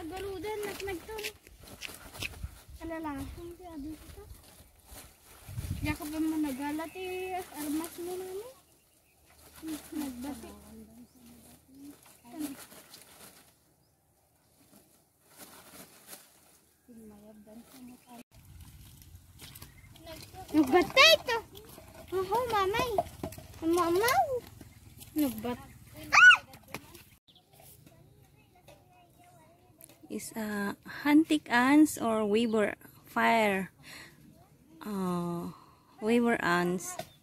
nagaludan nagton. Alalasan ti adi ka. Yaka pa mo nagalati armas mo nani. Nagbati. Nagbatay to. Oh, mamay. Mamaw. Nagbat. Is hunting ants or weaver fire weaver ants.